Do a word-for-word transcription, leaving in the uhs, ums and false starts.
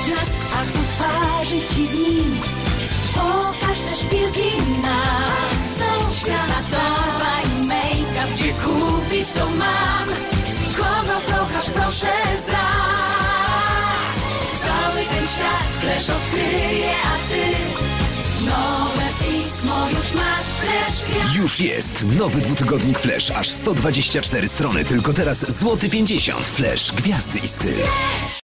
gwiazd, a tu twarzy ci w nim. Pokaż te szpilki nam. Chcą światowa i make-up, gdzie kupić to mam. Kogo kochasz, proszę zdradź. Cały ten świat Flash odkryje, a ty nowe pismo już masz. Flash Gwiazd. Już jest nowy dwutygodnik Flash, aż sto dwadzieścia cztery strony, tylko teraz złoty pięćdziesiąt. Flash, gwiazdy i styl.